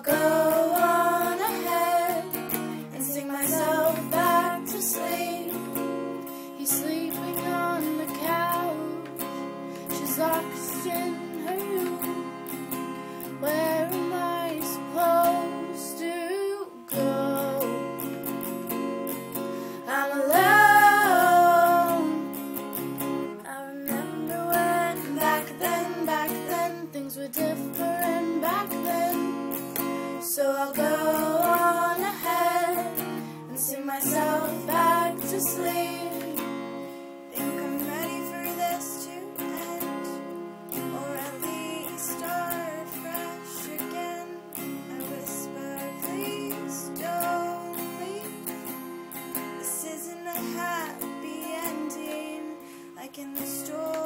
go on ahead and sing myself back to sleep. He's sleeping on the couch, she's locked in her room. Where am I supposed to go? I'm alone. I remember when back then things were different back then. So I'll go on ahead and sing myself back to sleep. Think I'm ready for this to end, or at least start fresh again. I whisper, please don't leave. This isn't a happy ending like in the story.